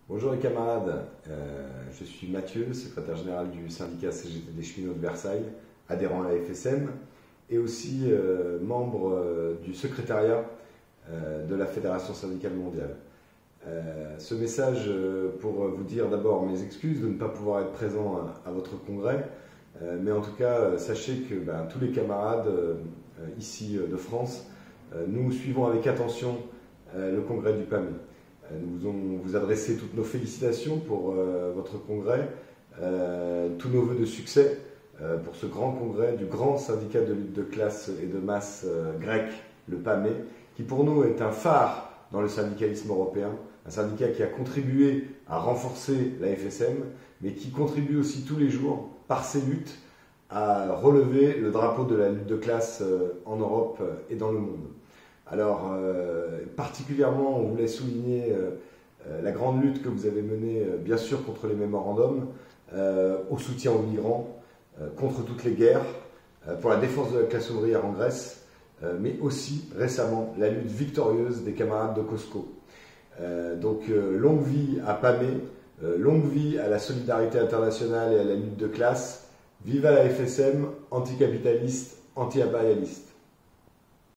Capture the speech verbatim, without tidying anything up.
Bonjour les camarades, euh, je suis Mathieu, secrétaire général du syndicat C G T des cheminots de Versailles, adhérent à la F S M et aussi euh, membre euh, du secrétariat euh, de la Fédération syndicale mondiale. Euh, ce message euh, pour vous dire d'abord mes excuses de ne pas pouvoir être présent à, à votre congrès, euh, mais en tout cas euh, sachez que ben, tous les camarades euh, ici euh, de France, euh, nous suivons avec attention euh, le congrès du P A M E. Nous voulons vous adresser toutes nos félicitations pour euh, votre congrès, euh, tous nos vœux de succès euh, pour ce grand congrès du grand syndicat de lutte de classe et de masse euh, grec, le P A M E, qui pour nous est un phare dans le syndicalisme européen, un syndicat qui a contribué à renforcer la F S M, mais qui contribue aussi tous les jours, par ses luttes, à relever le drapeau de la lutte de classe euh, en Europe et dans le monde. Alors, euh, particulièrement, on voulait souligner euh, euh, la grande lutte que vous avez menée, euh, bien sûr, contre les mémorandums, euh, au soutien aux migrants, euh, contre toutes les guerres, euh, pour la défense de la classe ouvrière en Grèce, euh, mais aussi, récemment, la lutte victorieuse des camarades de Cosco. Euh, donc, euh, longue vie à P A M E, euh, longue vie à la solidarité internationale et à la lutte de classe. Vive à la F S M, anticapitaliste, anti-impérialiste.